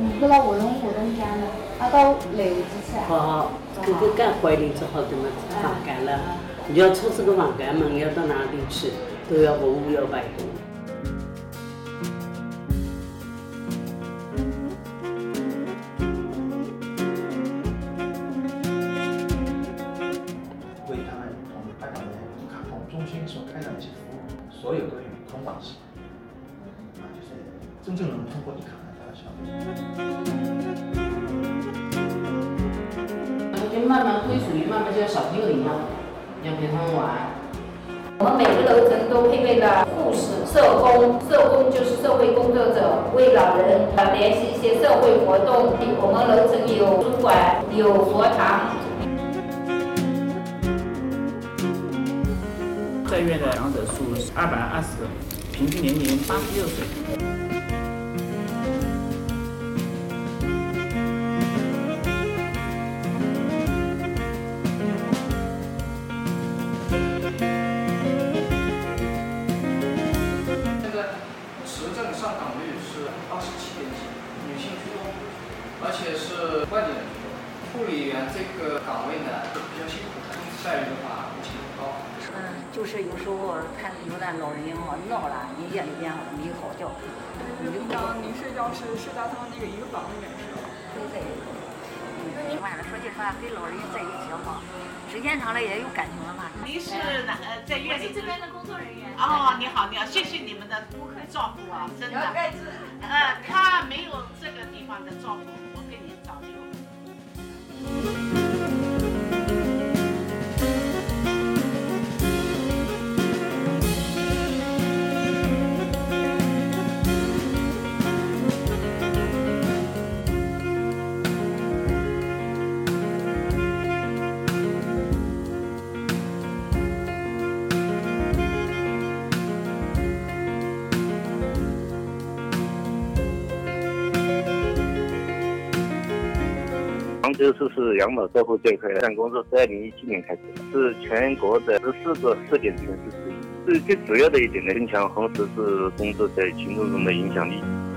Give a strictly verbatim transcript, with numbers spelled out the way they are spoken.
如果老活动活动间了，那到六之前。 好，这个干怀里之后怎么房间了？你要出这个房间门要到哪里去，都要文物要摆动。 为他们同拜访人员卡通中心所开展的一些服务，所有都与通广系，啊，就是真正能通过一卡来达到消费。 我觉得慢慢归属于慢慢就像小朋友一样，要陪他们玩。 我们每个楼层都配备了护士、社工，社工就是社会工作者，为老人呃联系一些社会活动。我们楼层有书馆，有佛堂。 在院的长者数二百二十个，平均年龄八十六岁。 现在持证上岗率是二十七点几，女性居多，而且是外地人居多。护理员这个岗位呢是比较辛苦的，待遇的话目前不高。 嗯，就是有时候看有的老人嘛闹了，你夜里边没好觉。 就是当您睡觉时睡在他们那个一个房里面是吧？ 对对。嗯，完了说句实话，跟老人在一起哈，时间长了也有感情了嘛。 您是哪呃在院里？ 我是这边的工作人员。 哦，你好，你好，谢谢你们的照顾啊，真的。呃，他没有这个地方的照顾，我跟你早就。 杭州市是养老照护这一块的工作是二零一七年开始的，是全国的十四个试点城市之一。最最主要的一点呢，增强红十字工作在群众中的影响力。